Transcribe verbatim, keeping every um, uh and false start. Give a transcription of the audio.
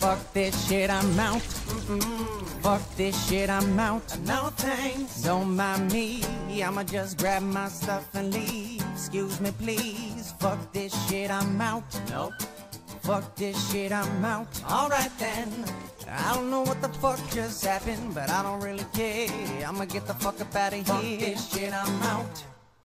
Fuck this shit, I'm out. Mm-mm. Fuck this shit, I'm out. No thanks. Don't mind me, I'ma just grab my stuff and leave. Excuse me, please. Fuck this shit, I'm out. Nope. Fuck this shit, I'm out. Alright then. I don't know what the fuck just happened, but I don't really care. I'ma get the fuck up out of here. Fuck this shit, I'm out.